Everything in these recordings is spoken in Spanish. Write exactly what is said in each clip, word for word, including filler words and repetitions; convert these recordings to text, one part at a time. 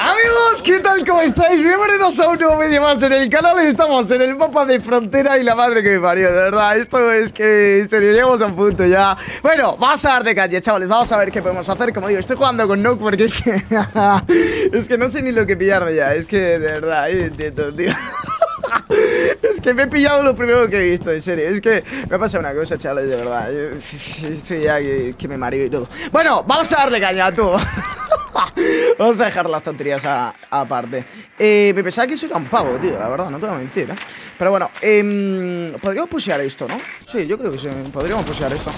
Amigos, ¿qué tal? ¿Cómo estáis? Bienvenidos a un nuevo vídeo más en el canal. Estamos en el mapa de frontera y la madre que me parió, de verdad. Esto es que, en serio, llegamos a un punto ya. Bueno, vamos a dar de calle, chavales. Vamos a ver qué podemos hacer. Como digo, estoy jugando con Nock porque es que... es que no sé ni lo que pillarme ya. Es que, de verdad, yo intento, tío. Es que me he pillado lo primero que he visto, en serio. Es que me ha pasado una cosa, chavales, de verdad. Estoy ya que, que me mareo y todo. Bueno, vamos a darle caña a todo. Vamos a dejar las tonterías aparte. Eh, me pensaba que eso era un pavo, tío, la verdad, no te voy a mentir, ¿eh? Pero bueno, eh, podríamos pushear esto, ¿no? Sí, yo creo que sí, podríamos pushear esto.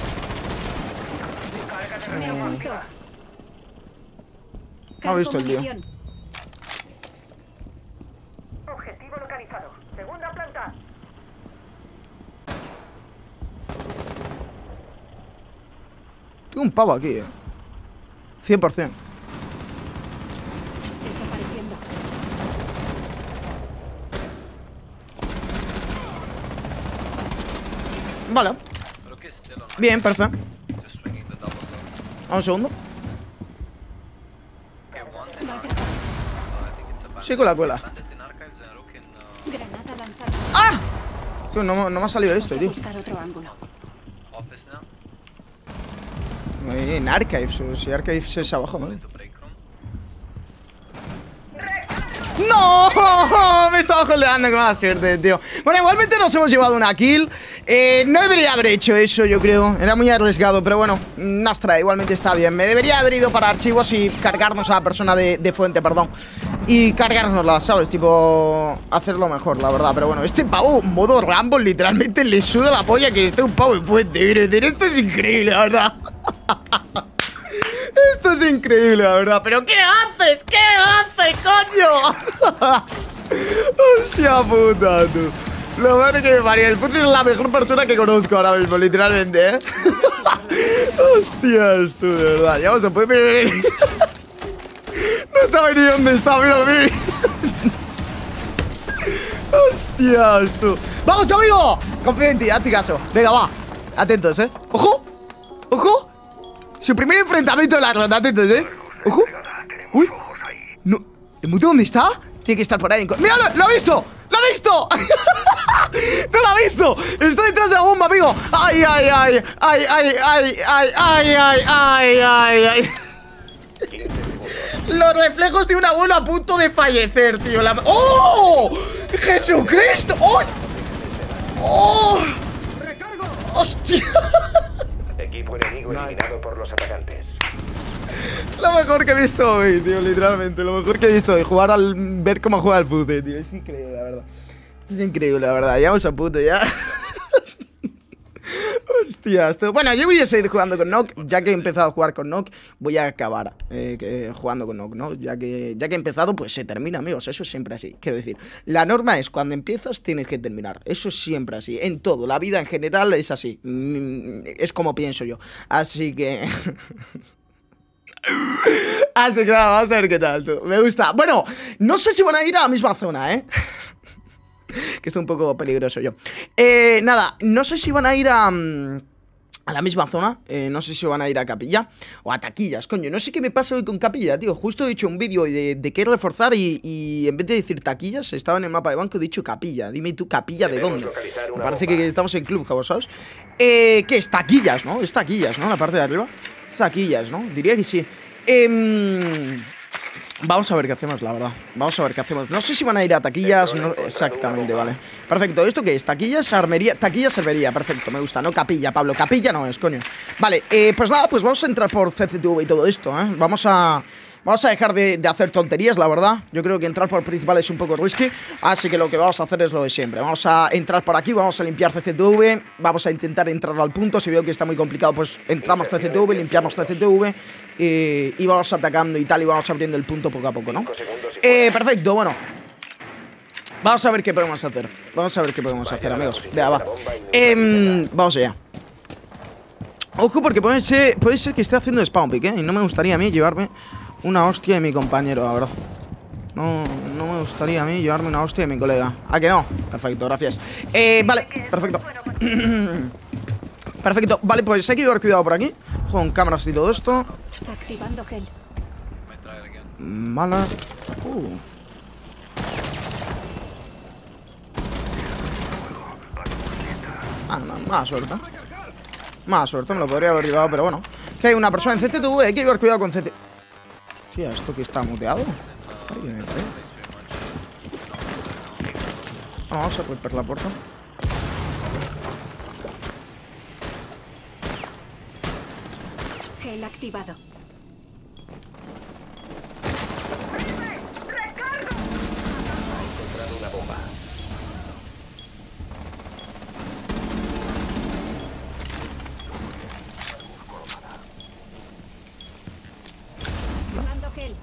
Eh, no he visto el tío. Objetivo localizado. Segunda planta. Tengo un pavo aquí, eh. cien por cien. Desapareciendo. Vale. Bien, perfecto. Un segundo. Sí, con la cuela. Granada lanzada. ¡Ah! Tío, no, no me ha salido esto, tío. Buscar otro ángulo. En Archives, o si Archives es abajo, ¿no? ¡No! Me estaba holdeando con mala suerte, tío. Bueno, igualmente nos hemos llevado una kill. eh, No debería haber hecho eso, yo creo. Era muy arriesgado, pero bueno, Nastra, igualmente está bien. Me debería haber ido para archivos y cargarnos a la persona de, de fuente, perdón. Y cargárnosla, ¿sabes? Tipo, hacerlo mejor, la verdad. Pero bueno, este pavo, modo Rambo, literalmente le suda la polla que esté un pavo en fuente. Quiero decir, esto es increíble, la verdad. Esto es increíble, la verdad. ¿Pero qué haces? ¿Qué haces, coño? Hostia puta, tú. Lo madre que me parió. El Fuzzy es la mejor persona que conozco ahora mismo, literalmente, ¿eh? Hostias, tú, de verdad. Ya vamos a poder ver. No sabe ni dónde está, míralo, míralo. Hostias, tú. ¡Vamos, amigo! Confío en ti, hazte caso. Venga, va. Atentos, ¿eh? ¡Ojo! ¡Ojo! Su primer enfrentamiento de la ronda, atentos, ¿eh? ¡Ojo! ¡Uy! No. ¿El mute dónde está? Tiene que estar por ahí. ¡Mira, lo, lo ha visto! ¡Lo ha visto! ¡No lo ha visto! Está detrás de la bomba, amigo. ¡Ay, ay, ay! ¡Ay, ay, ay! ¡Ay, ay, ay! ¡Ay, ay, ay! Los reflejos de un abuelo a punto de fallecer, tío. La... ¡Oh! ¡Jesucristo! ¡Oh! ¡Oh! ¡Hostia! Equipo enemigo eliminado por los atacantes. Lo mejor que he visto hoy, tío, literalmente. Lo mejor que he visto hoy. Jugar al... Ver cómo juega el fútbol, tío. Es increíble, la verdad. Esto es increíble, la verdad. Ya vamos a puto, ya. Hostia, esto... Bueno, yo voy a seguir jugando con Nock. Ya que he empezado a jugar con Nock, voy a acabar eh, que, jugando con Nock, ¿no? Ya que, ya que he empezado, pues se termina, amigos. Eso es siempre así. Quiero decir, la norma es cuando empiezas tienes que terminar. Eso es siempre así. En todo, la vida en general es así. Es como pienso yo. Así que... Así que nada, vamos a ver qué tal, tú. Me gusta. Bueno, no sé si van a ir a la misma zona, ¿eh? Que estoy un poco peligroso yo. Eh, nada, no sé si van a ir a... A la misma zona, eh, no sé si van a ir a Capilla o a Taquillas, coño, no sé qué me pasa hoy con Capilla, tío. Justo he hecho un vídeo de, de qué reforzar y, y en vez de decir Taquillas, estaba en el mapa de banco, he dicho Capilla. Dime tú, ¿Capilla de dónde? Me parece que estamos en Club, ¿sabes? Eh, ¿qué es? Taquillas, ¿no? Es Taquillas, ¿no? La parte de arriba. Es Taquillas, ¿no? Diría que sí. Eh... Vamos a ver qué hacemos, la verdad. Vamos a ver qué hacemos. No sé si van a ir a Taquillas, no... Exactamente, vale. Perfecto, ¿esto qué es? Taquillas, armería. Taquillas, servería, perfecto, me gusta. No Capilla, Pablo, Capilla no es, coño. Vale, eh, pues nada, pues vamos a entrar por C C T V y todo esto, ¿eh? Vamos a... Vamos a dejar de, de hacer tonterías, la verdad. Yo creo que entrar por principal es un poco risky. Así que lo que vamos a hacer es lo de siempre. Vamos a entrar por aquí, vamos a limpiar C C T V. Vamos a intentar entrar al punto. Si veo que está muy complicado, pues entramos C C T V, limpiamos C C T V eh, y vamos atacando y tal. Y vamos abriendo el punto poco a poco, ¿no? Eh, perfecto, bueno. Vamos a ver qué podemos hacer. Vamos a ver qué podemos hacer, amigos. Vea, va. Eh, vamos allá. Ojo, porque puede ser, puede ser que esté haciendo spawn pick, ¿eh? Y no me gustaría a mí llevarme una hostia de mi compañero, la verdad. No, no me gustaría a mí llevarme una hostia de mi colega. ¿A que no? Perfecto, gracias. Eh, vale, perfecto. Perfecto, vale, pues hay que llevar cuidado por aquí. Con cámaras y todo esto. Activando gel. Mala. Uh. Ah, no, mala suerte. Mala suerte, me lo podría haber llevado, pero bueno. Que hay una persona en C T T V, hay que llevar cuidado con C T. Hostia, ¿esto que está muteado? Ay, no sé. Vamos a romper la puerta. Gel activado. Ha encontrado una bomba. Mando gel.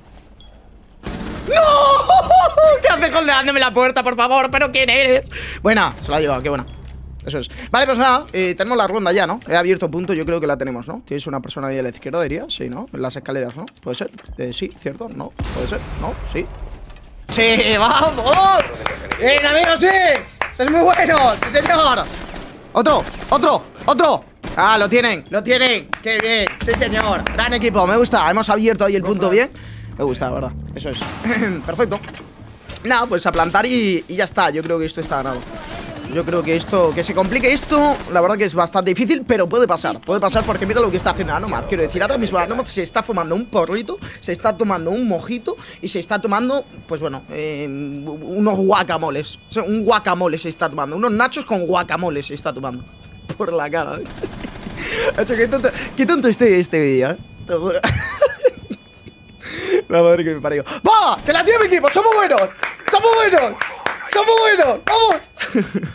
¡No! ¿Qué haces holdeándome la puerta, por favor? ¿Pero quién eres? Buena, se la ha llevado, qué buena. Eso es. Vale, pues nada, eh, tenemos la ronda ya, ¿no? He abierto punto, yo creo que la tenemos, ¿no? Tienes una persona ahí a la izquierda, diría. Sí, ¿no? En las escaleras, ¿no? ¿Puede ser? Eh, sí, ¿cierto? No, puede ser. No, sí. ¡Sí, vamos! ¡Bien, amigos, sí! ¡Sois muy buenos! ¡Sí, señor! ¡Otro! ¡Otro! ¡Otro! Ah, lo tienen, lo tienen. ¡Qué bien! ¡Sí, señor! Gran equipo, me gusta. Hemos abierto ahí el punto bien. Me gusta, la verdad. Eso es. Perfecto. Nada, pues a plantar y, y ya está. Yo creo que esto está ganado. Yo creo que esto, que se complique esto, la verdad que es bastante difícil, pero puede pasar. Puede pasar porque mira lo que está haciendo Anomad. Quiero decir, ahora mismo Anomad se está fumando un porrito, se está tomando un mojito y se está tomando, pues bueno, eh, unos guacamoles. O sea, un guacamole se está tomando. Unos nachos con guacamole se está tomando. Por la cara. Qué tonto, qué tonto estoy este vídeo, ¿eh? Te juro. La madre que me parió. ¡Va! ¡Que la tiene mi equipo! ¡Somos buenos! ¡Somos buenos! ¡Somos buenos! ¡Vamos!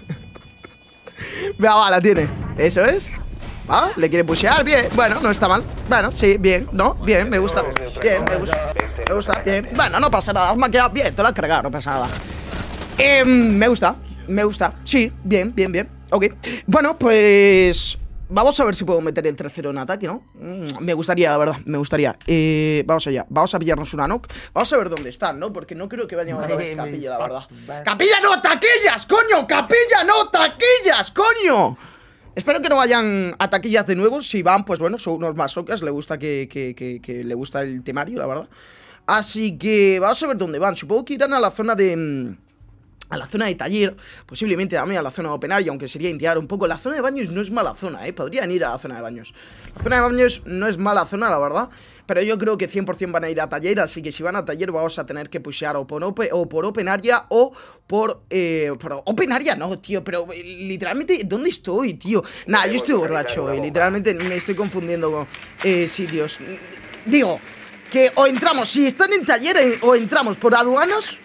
Venga, va, la tiene. Eso es. ¿Va? ¿Le quiere pushear? Bien. Bueno, no está mal. Bueno, sí, bien. ¿No? Bien, me gusta. Bien, me gusta. Me gusta. Bien. Bueno, no pasa nada. Has maquillado bien. Te lo has cargado. No pasa nada. Eh, me gusta. Me gusta. Sí, bien, bien, bien. Ok. Bueno, pues... Vamos a ver si puedo meter el tercero en ataque, ¿no? Mm, me gustaría, la verdad, me gustaría. Eh, vamos allá, vamos a pillarnos una knock. Vamos a ver dónde están, ¿no? Porque no creo que vayan otra vez capilla, la verdad. ¡Capilla no, taquillas, coño! ¡Capilla no, taquillas, coño! Espero que no vayan a taquillas de nuevo. Si van, pues bueno, son unos masocas. Le gusta que, que, que, que le gusta el temario, la verdad. Así que vamos a ver dónde van. Supongo que irán a la zona de... A la zona de taller, posiblemente también a la zona de open area, aunque sería intiar un poco. La zona de baños no es mala zona, ¿eh? Podrían ir a la zona de baños. La zona de baños no es mala zona, la verdad. Pero yo creo que cien por cien van a ir a taller. Así que si van a taller vamos a tener que pushear o por, open, o por open area o por... Eh, por open area no, tío. Pero eh, literalmente, ¿dónde estoy, tío? Nah, yo estoy borracho, eh, literalmente me estoy confundiendo con eh, sitios. Digo, que o entramos, si están en taller eh, o entramos por aduanas.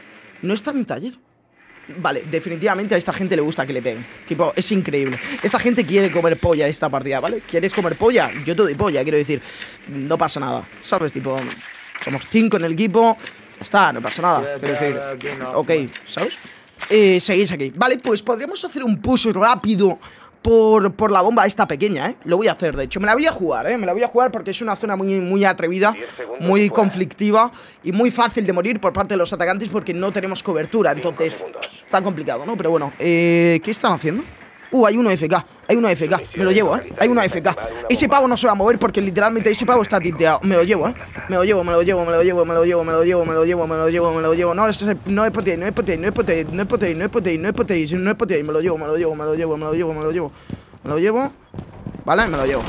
No están en taller. Vale, definitivamente a esta gente le gusta que le peguen. Tipo, es increíble. Esta gente quiere comer polla esta partida, ¿vale? ¿Quieres comer polla? Yo te doy polla, quiero decir. No pasa nada, ¿sabes? Tipo, somos cinco en el equipo. Ya está, no pasa nada. Quiero decir, ok, ¿sabes? Eh, seguís aquí. Vale, pues podríamos hacer un push rápido Por, por la bomba esta pequeña, ¿eh? Lo voy a hacer, de hecho. Me la voy a jugar, ¿eh? Me la voy a jugar porque es una zona muy, muy atrevida, muy conflictiva y muy fácil de morir por parte de los atacantes porque no tenemos cobertura. Entonces, está complicado, ¿no? Pero bueno, eh, ¿qué están haciendo? Uh, hay uno F K, hay uno F K, me lo llevo, ¿eh? Hay uno F K. Ese pavo no se va a mover porque literalmente ese pavo está tinteado. Me lo llevo, ¿eh? Me lo llevo, me lo llevo, me lo llevo, me lo llevo, me lo llevo, me lo llevo, me lo llevo, me lo llevo. No, es, no es potey, no es potey, no es potey, no es potey, no es potey, no es potey, no es potey. Me lo llevo, me lo llevo, me lo llevo, me lo llevo, me lo llevo. Me lo llevo. Vale, me lo llevo.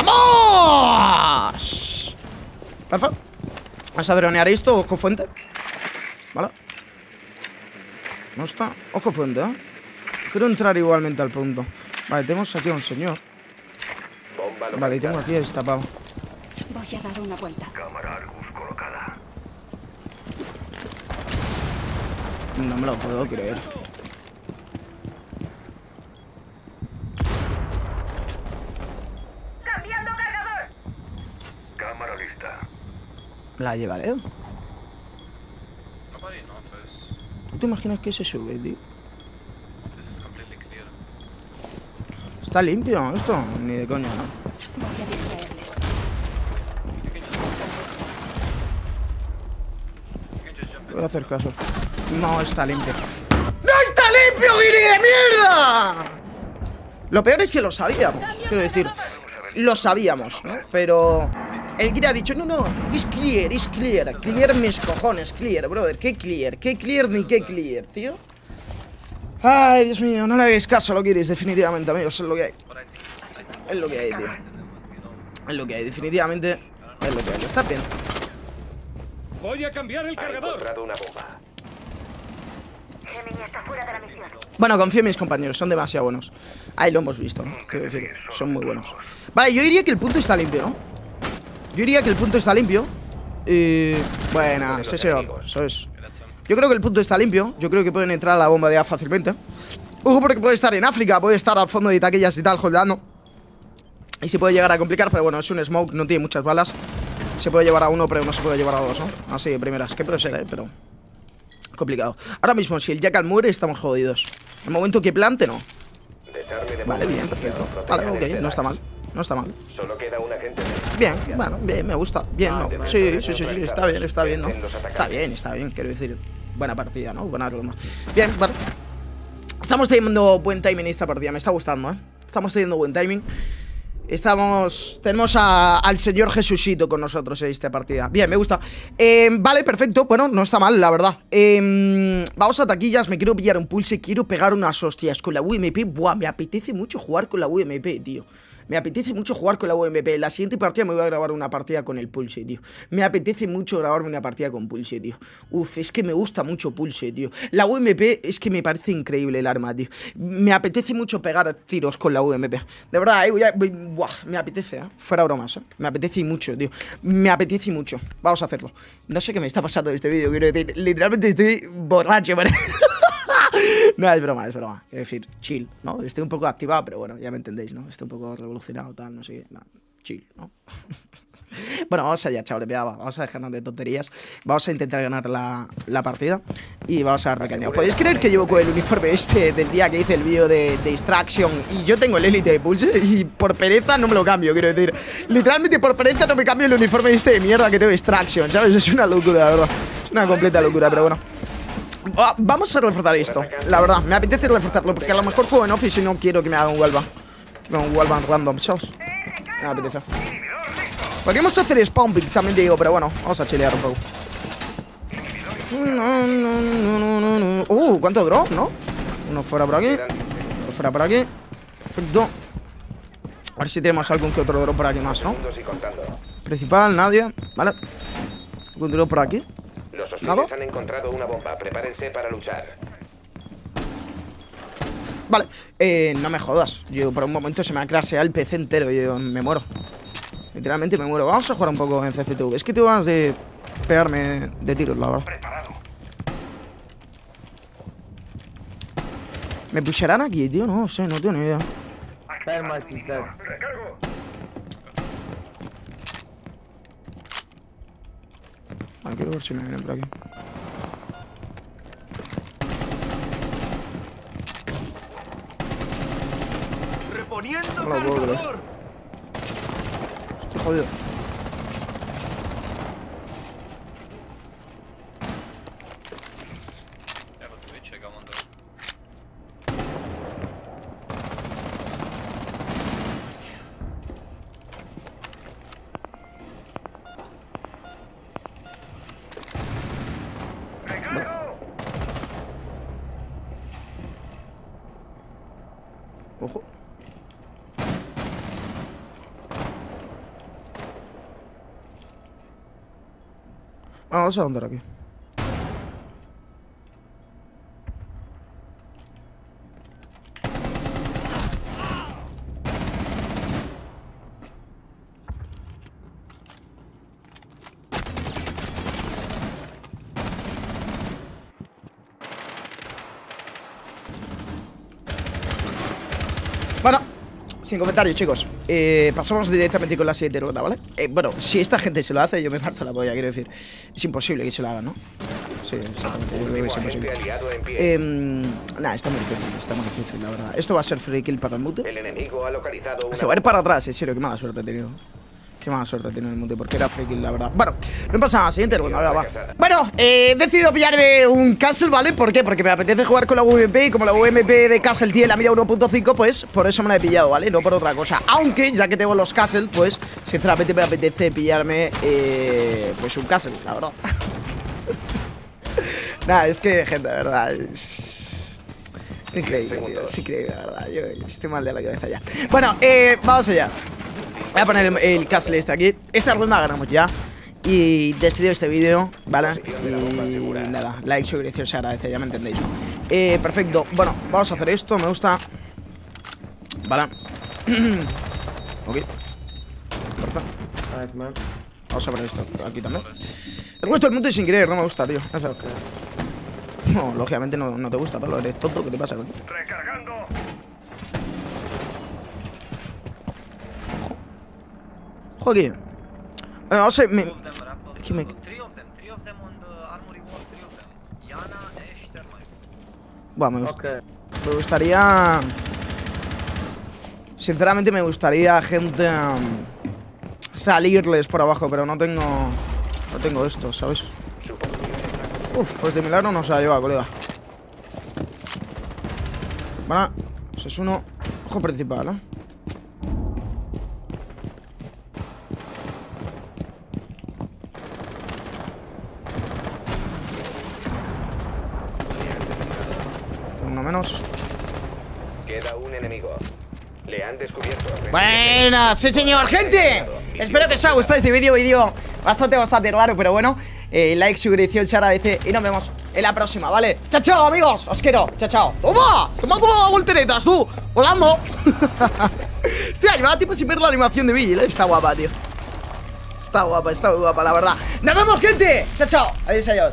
¡Vamos! Perfecto. Vamos a dronear esto, ojo fuente. Vale. No está. Ojo fuente, ¿eh? Quiero entrar igualmente al punto. Vale, tenemos aquí a un señor. Vale, y tengo aquí a esta pavo. Voy a dar una vuelta. Cámara Argus colocada. No me lo puedo creer. ¡Cambiando cargador! Cámara lista. La llevaré. ¿Tú te imaginas que se sube, tío? ¿Está limpio esto? Ni de coña, ¿no? Voy a distraerles. Voy a hacer caso. No está limpio. ¡No está limpio, guiri de mierda! Lo peor es que lo sabíamos. Quiero decir, lo sabíamos, ¿no? Pero El Gira ha dicho, no, no, es clear, es clear. Clear mis cojones, clear, brother. ¿Qué clear? ¿Qué clear ni qué clear, tío? Ay, Dios mío, no le hagáis caso a lo que iréis, definitivamente, amigos, es lo que hay. Es lo que hay, tío. Es lo que hay, definitivamente. Es lo que hay, lo está bien. Voy a cambiar el Ha cargador. encontrado una bomba. Gemini está fuera de la misión. Bueno, confío en mis compañeros, son demasiado buenos. Ahí lo hemos visto, ¿no? Quiero decir, son muy buenos. Vale, yo diría que el punto está limpio, ¿no? Yo diría que el punto está limpio. Y... Buena, sí, señor. Eso es. Yo creo que el punto está limpio. Yo creo que pueden entrar a la bomba de A fácilmente. Ojo, porque puede estar en África, puede estar al fondo de taquillas y tal, holdeando. Y se puede llegar a complicar, pero bueno, es un smoke, no tiene muchas balas. Se puede llevar a uno, pero no se puede llevar a dos, ¿no? Así de primeras, que puede ser, ¿eh? Pero... complicado. Ahora mismo, si el Jackal muere, estamos jodidos. El momento que plante, no. Desarme de Vale, bomba bien, perfecto. iniciado. Vale, Protejan ok, el no está mal. T-Dash. No está mal. Solo queda un agente de... Bien, bueno, bien, me gusta. Bien, ¿no? Sí, sí, sí, sí, está bien, está bien, ¿no? Está bien, está bien, quiero decir. Buena partida, ¿no? Buena ronda. Bien, vale. Estamos teniendo buen timing esta partida, me está gustando, ¿eh? Estamos teniendo buen timing. Estamos... Tenemos a, al señor Jesucito con nosotros en esta partida. Bien, me gusta. eh, Vale, perfecto. Bueno, no está mal, la verdad. eh, Vamos a taquillas. Me quiero pillar un pulse. Quiero pegar unas hostias con la U M P. Buah, me apetece mucho jugar con la U M P, tío. Me apetece mucho jugar con la U M P. La siguiente partida me voy a grabar una partida con el Pulse, tío. Me apetece mucho grabarme una partida con Pulse, tío. Uf, es que me gusta mucho Pulse, tío. La U M P es que me parece increíble el arma, tío. Me apetece mucho pegar tiros con la U M P. De verdad, eh, voy a, voy, buah, me apetece, eh. Fuera bromas, eh. Me apetece mucho, tío. Me apetece mucho. Vamos a hacerlo. No sé qué me está pasando en este vídeo, quiero decir. Literalmente estoy borracho, ¿vale? No, es broma, es broma. Es decir, chill, ¿no? Estoy un poco activado, pero bueno, ya me entendéis, ¿no? Estoy un poco revolucionado, tal, no sé qué. No, chill, ¿no? Bueno, vamos allá, chavales. Vamos a dejarnos de tonterías. Vamos a intentar ganar la, la partida. Y vamos a darle caña. ¿Podéis creer que llevo con el uniforme este del día que hice el vídeo de, de Extraction? Y yo tengo el Elite de Pulse. Y por pereza no me lo cambio, quiero decir. Literalmente por pereza no me cambio el uniforme este de mierda que tengo de Extraction, ¿sabes? Es una locura, la verdad. Es una completa locura, pero bueno. Vamos a reforzar esto, la verdad, me apetece reforzarlo. Porque a lo mejor juego en Office y no quiero que me haga un wallbang. No, un wallbang random, ¿sabes? Me apetece. Podríamos hacer spawn pick, también te digo, pero bueno, vamos a chilear un poco. Uh, ¿cuánto drop, no? Uno fuera por aquí, otro fuera por aquí. Perfecto. A ver si tenemos algún que otro drop por aquí más, ¿no? Principal, nadie, vale. ¿Algún drop por aquí? Los hostiles han encontrado una bomba. Prepárense para luchar. Vale, eh, no me jodas. Yo por un momento se me ha craseado el P C entero. Yo me muero. Literalmente me muero. Vamos a jugar un poco en C C T V. Es que tengo ganas de pegarme de tiros, la verdad. ¿Me pusharán aquí, tío? No sé, no tengo ni idea. Vale, quiero ver si me vienen por aquí. Reponiendo No lo puedo creer. cargador. Estoy jodido. Ojo. Vamos a andar aquí. Bueno, sin comentarios, chicos. eh, Pasamos directamente con la siguiente ronda, ¿vale? Eh, bueno, si esta gente se lo hace, yo me parto la polla, quiero decir. Es imposible que se lo hagan, ¿no? Sí, exactamente, yo creo que es imposible. eh, Nada, está muy difícil, está muy difícil, la verdad. Esto va a ser free kill para el mute. El enemigo ha localizado una Se va a ir para atrás, en serio, qué mala suerte he tenido. Qué mala suerte tiene el multi, porque era free kill, la verdad. Bueno, no pasa nada, siguiente ronda, va, va. Bueno, eh, he decidido pillarme un Castle, ¿vale? ¿Por qué? Porque me apetece jugar con la U M P y como la U M P de Castle tiene la mira uno punto cinco, pues por eso me la he pillado, ¿vale? No por otra cosa. Aunque, ya que tengo los Castle, pues sinceramente me apetece pillarme, eh, pues un Castle, la verdad. Nada, es que, gente, de verdad, es... Es increíble, tío, es increíble, la verdad. Yo estoy mal de la cabeza ya. Bueno, eh, vamos allá. Voy a poner el, el castle este aquí. Esta ronda ganamos ya. Y despido este vídeo, ¿vale? Y nada, like, suscripción se agradece, ya me entendéis. eh, Perfecto, bueno, vamos a hacer esto, me gusta. Vale. Ok. Perfecto. Vamos a poner esto aquí también. El resto del mundo sin querer, no me gusta, tío. No, lógicamente no, no te gusta, Pablo, eres tonto, ¿qué te pasa? Recargando. Ojo aquí. Bueno, vamos a... Me... Aquí me... Bueno, me, gust... okay. me gustaría... Sinceramente me gustaría, gente, um, salirles por abajo, pero no tengo... No tengo esto, ¿sabes? Uf, pues de milagro no se la lleva, colega. Vale, ese es uno. Ojo principal, ¿eh? Uno menos. Queda un enemigo. Le han descubierto. Buenas, sí señor, gente. Espero que os haya gustado este vídeo, vídeo bastante, bastante raro, pero bueno. eh, Like, suscripción se agradece y nos vemos en la próxima, ¿vale? Chao, chao, amigos, os quiero, chao, chao. ¡Toma! ¡Toma como dado volteretas, tú! ¡Volando! Hostia, llevaba tiempo sin ver la animación de Vigil, ¿eh? Está guapa, tío. Está guapa, está guapa, la verdad. ¡Nos vemos, gente! Chao, chao, adiós, adiós.